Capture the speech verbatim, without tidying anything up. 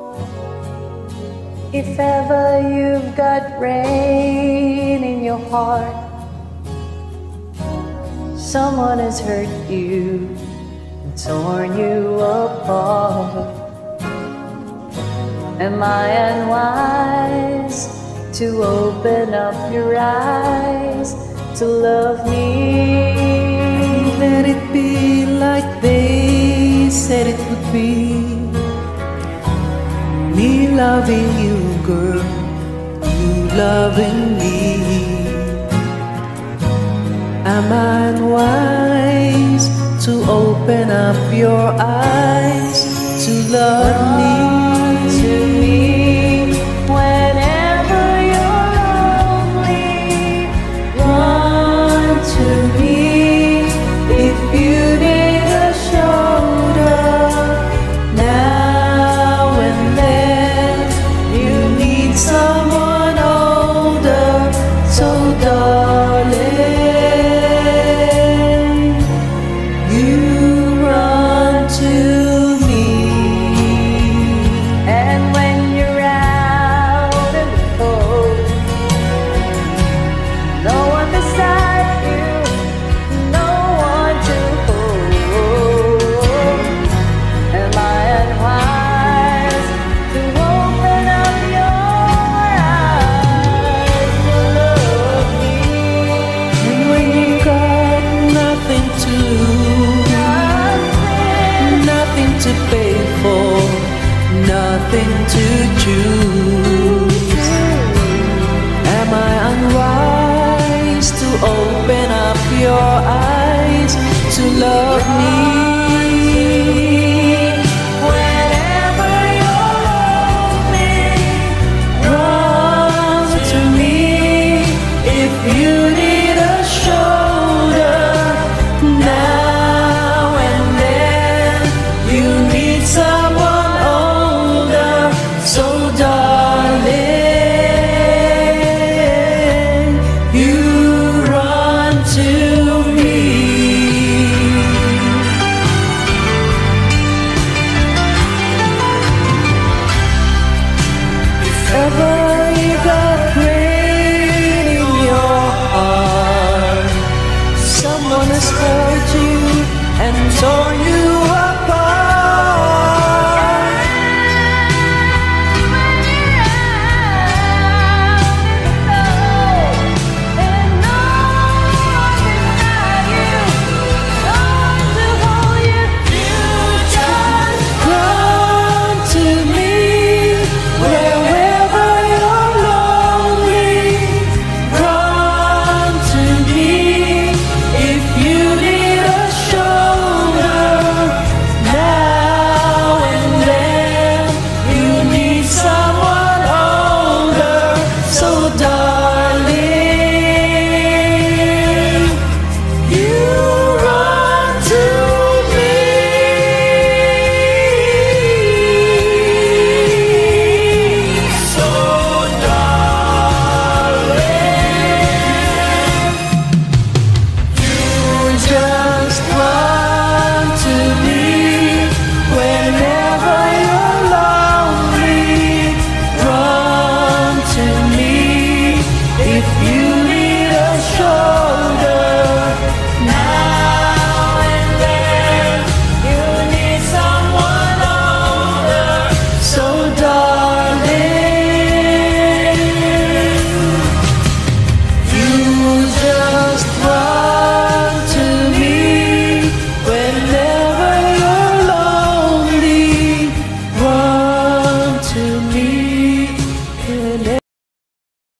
If ever you've got rain in your heart, someone has hurt you and torn you apart. Am I unwise to open up your eyes to love me? Let it be like they said it would be. Me loving you, girl, you loving me. Am I unwise to open up your eyes to love me? To me, whenever you're lonely, run to me. If you need a shoulder, now and then you need someone older. So darling, you run to me. And when you're out in the cold, no one beside you, no one to hold. Am I unwise to open up your eyes to love me? And when you got nothing to, Nothing, nothing to pay for, nothing to choose, am I unwise to open up your eyes to love me?